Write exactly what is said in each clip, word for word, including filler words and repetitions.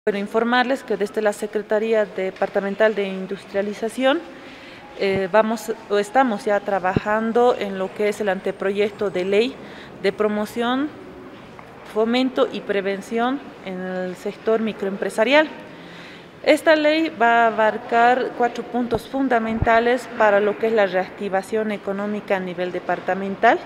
Bueno, informarles que desde la Secretaría Departamental de Industrialización eh, vamos o estamos ya trabajando en lo que es el anteproyecto de ley de promoción, fomento y prevención en el sector microempresarial. Esta ley va a abarcar cuatro puntos fundamentales para lo que es la reactivación económica a nivel departamental.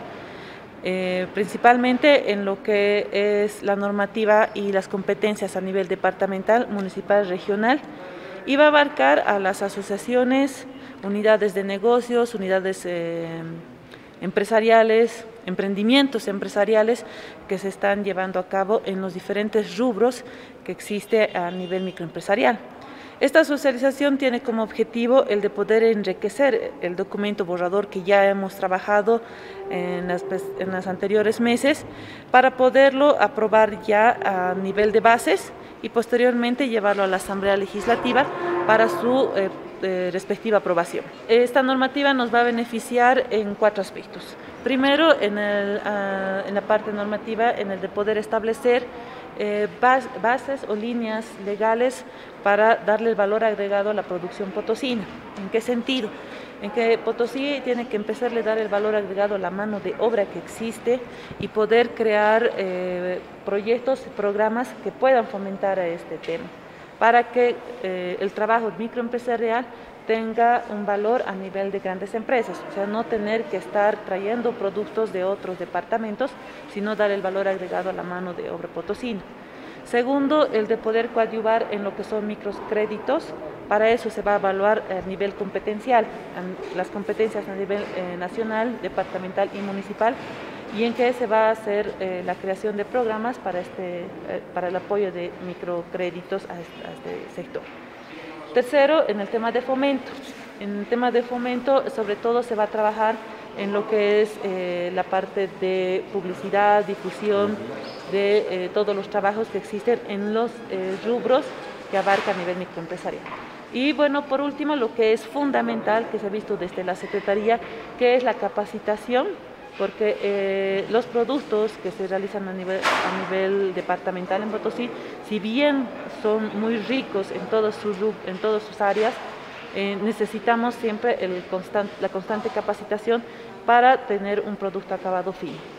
Eh, principalmente en lo que es la normativa y las competencias a nivel departamental, municipal, regional, y va a abarcar a las asociaciones, unidades de negocios, unidades eh, empresariales, emprendimientos empresariales que se están llevando a cabo en los diferentes rubros que existe a nivel microempresarial. Esta socialización tiene como objetivo el de poder enriquecer el documento borrador que ya hemos trabajado en las, en los anteriores meses para poderlo aprobar ya a nivel de bases y posteriormente llevarlo a la Asamblea Legislativa para su eh, eh, respectiva aprobación. Esta normativa nos va a beneficiar en cuatro aspectos. Primero, en, el, uh, en la parte normativa, en el de poder establecer Eh, bas, bases o líneas legales para darle el valor agregado a la producción potosina. ¿En qué sentido? En que Potosí tiene que empezarle a dar el valor agregado a la mano de obra que existe y poder crear eh, proyectos y programas que puedan fomentar a este tema, para que eh, el trabajo microempresarial tenga un valor a nivel de grandes empresas, o sea, no tener que estar trayendo productos de otros departamentos, sino dar el valor agregado a la mano de obra potosina. Segundo, el de poder coadyuvar en lo que son microcréditos. Para eso se va a evaluar a nivel competencial, las competencias a nivel eh, nacional, departamental y municipal, y en que se va a hacer eh, la creación de programas para, este, eh, para el apoyo de microcréditos a este, a este sector. Tercero, en el tema de fomento. En el tema de fomento, sobre todo, se va a trabajar en lo que es eh, la parte de publicidad, difusión de eh, todos los trabajos que existen en los eh, rubros que abarca a nivel microempresarial. Y bueno, por último, lo que es fundamental, que se ha visto desde la Secretaría, que es la capacitación, porque eh, los productos que se realizan a nivel, a nivel departamental en Potosí, si bien son muy ricos en, todos sus, en todas sus áreas, eh, necesitamos siempre el constant, la constante capacitación para tener un producto acabado fino.